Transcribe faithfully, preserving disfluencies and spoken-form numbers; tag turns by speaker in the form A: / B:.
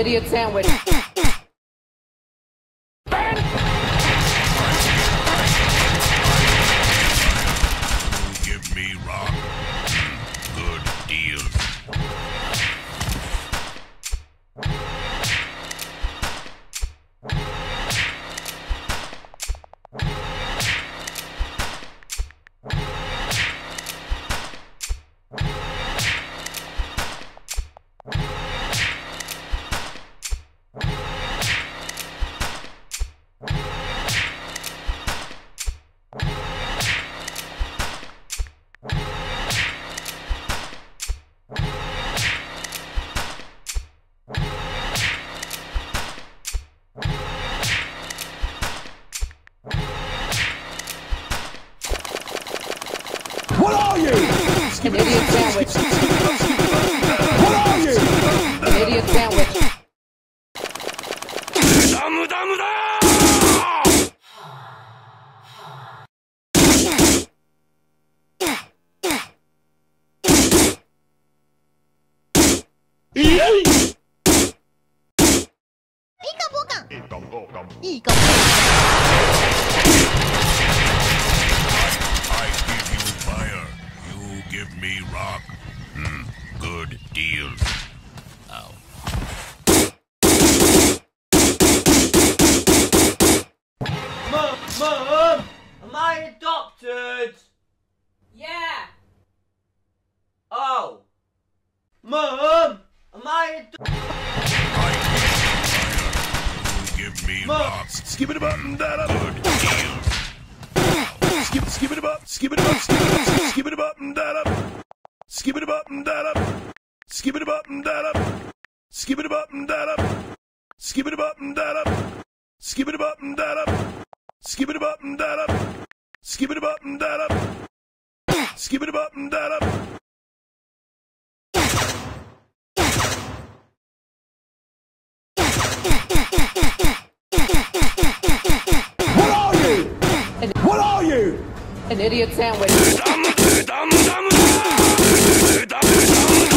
A: idiot sandwich.
B: Give me rock. Good deal.
C: What are you?
A: An idiot sandwich.
C: What are you?
A: An idiot sandwich.
B: Damu damu da! I give you fire. You give me rock. Hmm, good deal. Ow.
D: Mum, Mum, am I adopted?
A: Yeah.
D: Oh. Mum, am I adopted?
B: Give me
D: Mom.
B: rock.
C: Skip it up and that up.
B: Good deal.
C: Skip, skip it up, skip it up, skip it up, skip it up and that up. Skip it up and that up. Skip it up and that up. Skip it up and that up. Skip it up and that up. Skip it up and that up. Skip it up and that up. Skip it up and that up. Skip it up and that up. What are you? What are you?
A: An idiot sandwich.
B: Damu damu damu da! Damu damu